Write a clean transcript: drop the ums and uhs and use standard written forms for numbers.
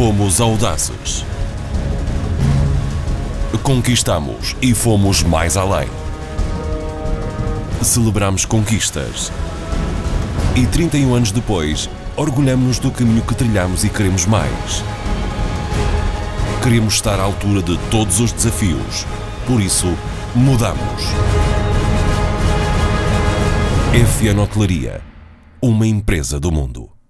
Fomos audazes. Conquistamos e fomos mais além. Celebramos conquistas. E 31 anos depois, orgulhamos-nos do caminho que trilhamos e queremos mais. Queremos estar à altura de todos os desafios. Por isso, mudamos. FN Hotelaria, uma empresa do mundo.